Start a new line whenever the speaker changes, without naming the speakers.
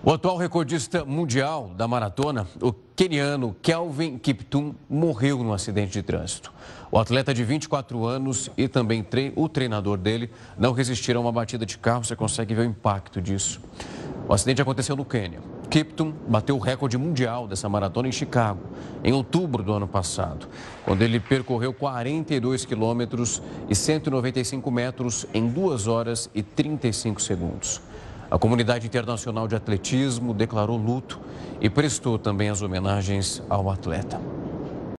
O atual recordista mundial da maratona, o queniano Kelvin Kiptum, morreu num acidente de trânsito. O atleta de 24 anos e também o treinador dele não resistiram a uma batida de carro. Você consegue ver o impacto disso. O acidente aconteceu no Quênia. Kiptum bateu o recorde mundial dessa maratona em Chicago, em outubro do ano passado, quando ele percorreu 42 quilômetros e 195 metros em 2 horas e 35 segundos. A comunidade internacional de atletismo declarou luto e prestou também as homenagens ao atleta.